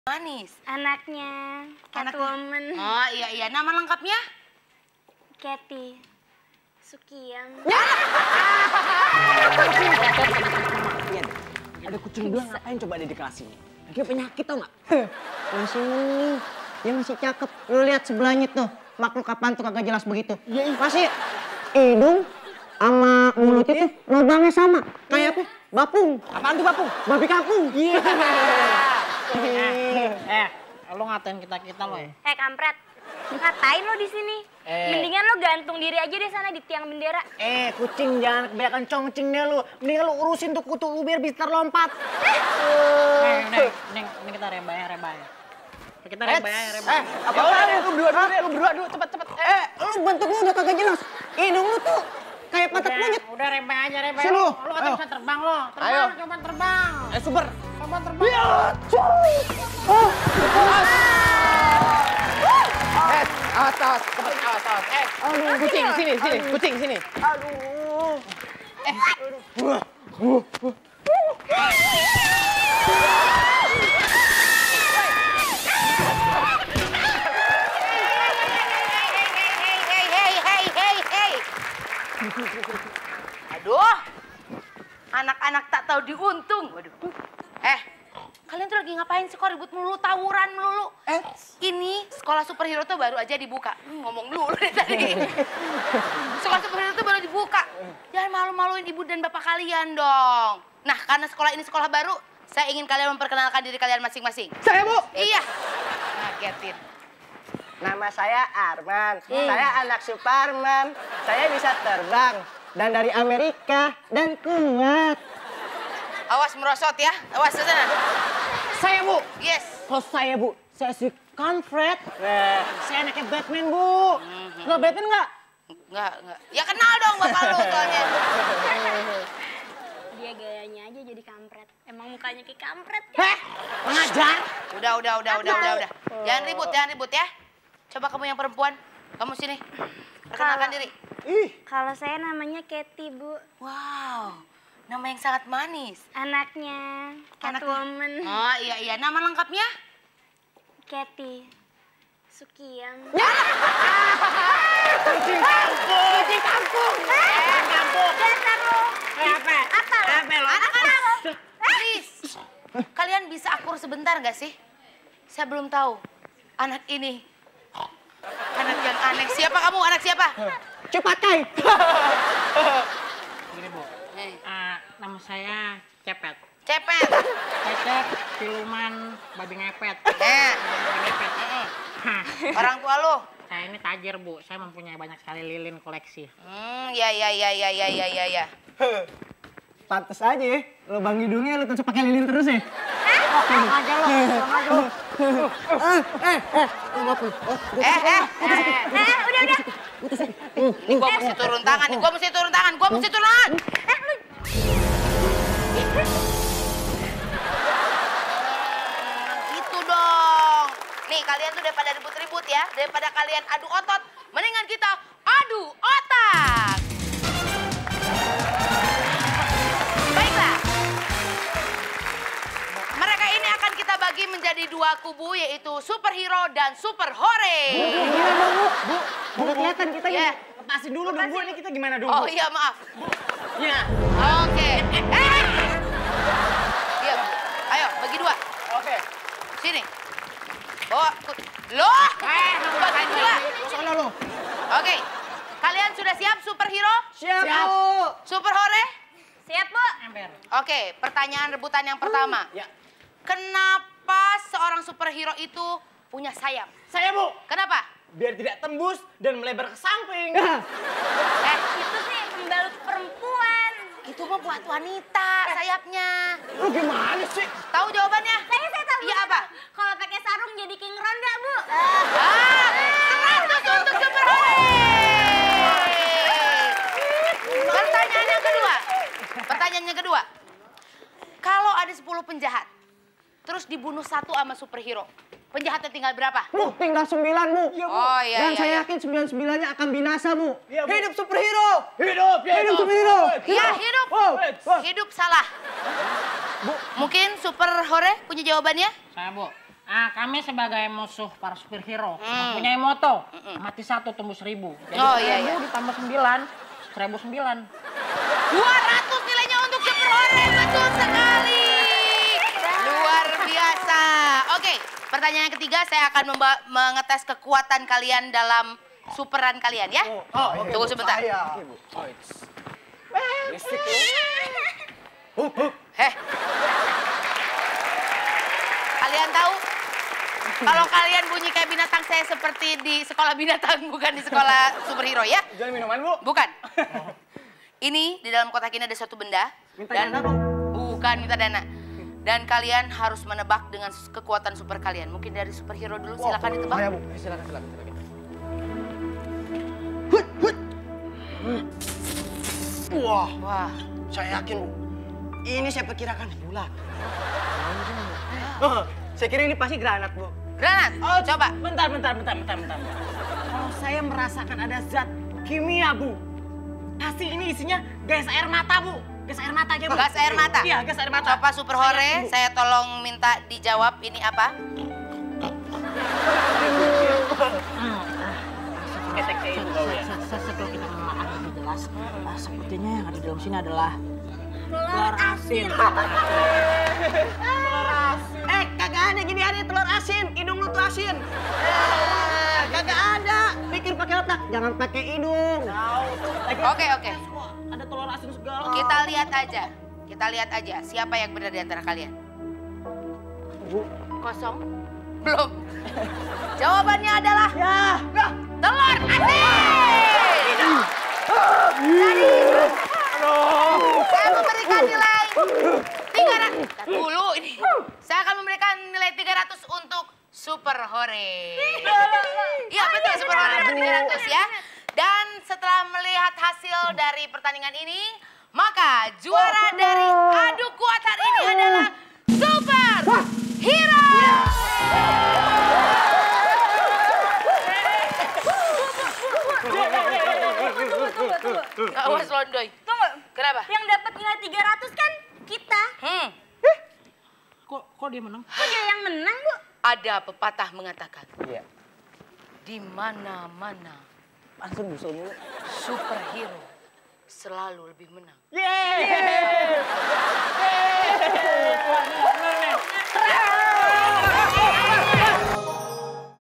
Manis. Anaknya Catwoman. Oh iya, nama lengkapnya? Cathy Sukiyam. Ada kucing dua ngapain coba ada di kelas ini? Lagi penyakit tau nggak? Masih mending, dia masih cakep. Lu lihat sebelahnya tuh, makhluk apaan tuh kagak jelas begitu. Masih hidung sama mulut itu lubangnya sama. Kayak apa? Bapung. Apaan tuh bapung? Babi kampung. Lo ngatain kita lo ya? Kampret. Ngapain lo di sini? Mendingan lo gantung diri aja deh sana di tiang bendera. Kucing jangan kebanyakan congcing deh lu. Mendingan lu urusin tuh kutu lu biar bisa terlompat. Neng, kita rebay. Kita rebay. Apa lu berdua dulu, cepet. Lu bentuk lu udah kagak jelas. Hidung lu tuh kayak patat monyet. Udah rebay aja. Sini lu. Lu katanya bisa terbang lo. Ayo. Coba terbang. Super. Coba terbang. Awas. Aduh, kucing sini. Kucing sini. Aduh. Hey. Aduh. Anak-anak tak tahu diuntung. Waduh. Kalian tuh lagi ngapain sih kok ribut melulu, tawuran melulu? Ini sekolah superhero tuh baru aja dibuka. Ngomong dulu deh tadi. Sekolah superhero tuh baru dibuka. Jangan malu-maluin ibu dan bapak kalian dong. Nah, karena sekolah ini sekolah baru, saya ingin kalian memperkenalkan diri kalian masing-masing. Saya, Bu. Iya. Ngagetin. Nama saya Arman. Saya anak Superman. Saya bisa terbang dan dari Amerika dan kuat. Awas merosot ya. Awas ke sana. Saya, Bu. Yes. Kalau saya, Bu, saya si Confred. Saya anaknya Batman, Bu. Lo Batman nggak? Enggak. Ya kenal dong bapak lu soalnya. Dia gayanya aja jadi kampret. Emang mukanya kayak kampret kan? Pengajar. Udah. Jangan ribut ya. Coba kamu yang perempuan. Kamu sini. Perkenalkan diri. Kalau saya namanya Cathy, Bu. Wow. Nama yang sangat manis. Anaknya Catwoman. Oh iya, nama lengkapnya? Cathy Sukiyam. Kucing kampung. Dasar lo. Apa lo? Anak-anak. Please. Kalian bisa akur sebentar gak sih? Saya belum tahu. Anak ini. Anak yang aneh. Siapa kamu? Anak siapa? Cepat, Kai. Gini, Bu. Nama saya Cepet. Cepet. Cecep, siluman, babi ngepet. Orang tua lu? Saya ini tajir, Bu. Saya mempunyai banyak sekali lilin koleksi. Ya. Pantes aja ya, lubang hidungnya lu tutup pakai lilin terus ya? Aja lo. Udah. Ini gua mesti turun tangan. Itu dong. Nih kalian tuh daripada ribut-ribut ya, daripada kalian adu otot, mendingan kita adu otak. Baiklah. Mereka ini akan kita bagi menjadi dua kubu, yaitu superhero dan super hore. Bu, udah kelihatan kita Ya. lepasin dulu dong, Bu. Ini kita gimana dong, Oh Bu? iya, maaf. Ya. Oke. Iya, ayo bagi dua. Oke. Sini. Bawa. Loh. Bagi dua. Sono lu. Oke. Kalian sudah siap superhero? Siap, Bu. Super hore? Siap, Bu. Ember. Oke, pertanyaan rebutan yang pertama. Ya. Kenapa seorang superhero itu punya sayap? Saya, Bu. Kenapa? Biar tidak tembus dan melebar ke samping. Itu sih pembalut perempuan. Itu mah buat wanita sayapnya. Lu gimana sih? Tahu jawabannya? Saya tahu. Iya apa? Kalau pakai sarung jadi king ronda, Bu. 100 untuk super hore. Pertanyaan yang kedua. Kalau ada 10 penjahat, terus dibunuh satu sama superhero, penjahatnya tinggal berapa? Bu, tinggal 9, Bu. Oh iya. Dan saya yakin 9-9-nya akan binasa, Bu. Iya, Bu. Hidup superhero! Hidup. Hidup superhero! Iya, hidup. Wow. Hidup salah. Mungkin super hore punya jawabannya? Saya, Bu. Kami sebagai musuh para superhero mempunyai moto mati 1 tumbuh 1000. Jadi 1000 ditambah 9, 1009. 200 nilainya untuk Super Hore, betul sekali. Luar biasa. Oke, pertanyaan yang ketiga saya akan mengetes kekuatan kalian dalam superan kalian ya. Tunggu sebentar. Kalian tahu? Kalau kalian bunyi kayak binatang, saya seperti di sekolah binatang, bukan di sekolah superhero ya. Jual minuman, Bu? Bukan. Ini di dalam kotak ini ada suatu benda. Minta dana, Bu? Bukan minta dana. Dan kalian harus menebak dengan kekuatan super kalian. Mungkin dari superhero dulu, silakan ditebak. Ya, Bu. Silakan. Wah, saya yakin, Bu. Ini saya perkirakan bola. Saya kira ini pasti granat, Bu. Granat, coba. Bentar. Kalau saya merasakan ada zat kimia, Bu. Pasti ini isinya gas air mata, Bu. Gas air mata aja, Bu. Gas air mata? Iya, gas air mata. Coba Super Hore, saya tolong minta dijawab ini apa? Setelah kita menelaah lebih jelas, sepertinya yang ada di dalam sini adalah telur asin. Kagak ada gini, ada telur asin. Hidung lu tuh asin. Kagak ada. Pikir pakai otak, jangan pakai hidung. Oke. Ada telur asin segala. Kita lihat aja siapa yang benar di antara kalian. Bu. Kosong? Belum. Jawabannya adalah telur asin. Jadi, saya memberikan nilai 300. Dulu ini. Saya akan memberikan nilai 300 untuk Super Hore. Iya betul, Super Hore 300 ya. Dan setelah melihat hasil dari pertandingan ini, maka juara dari adu kuat hari ini adalah Super Hero. Tunggu. Awas Londoy. Tunggu. Kenapa? Yang dapat nilai 300 kan kita. Kok dia menang? Kok dia yang menang, Bu? Ada pepatah mengatakan, Iya. di mana-mana Langsung busuk mulu. superhero selalu lebih menang. Yeay!